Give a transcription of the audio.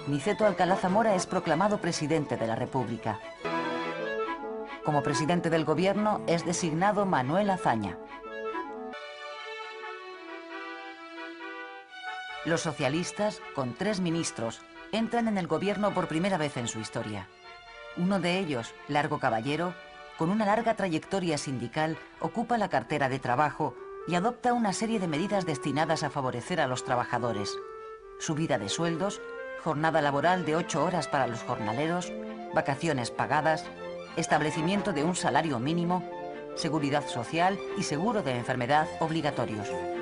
Niceto Alcalá Zamora es proclamado presidente de la República. Como presidente del gobierno es designado Manuel Azaña. Los socialistas, con 3 ministros, entran en el gobierno por primera vez en su historia. Uno de ellos, Largo Caballero, con una larga trayectoria sindical, ocupa la cartera de Trabajo y adopta una serie de medidas destinadas a favorecer a los trabajadores. Subida de sueldos, jornada laboral de 8 horas para los jornaleros, vacaciones pagadas, establecimiento de un salario mínimo, seguridad social y seguro de enfermedad obligatorios.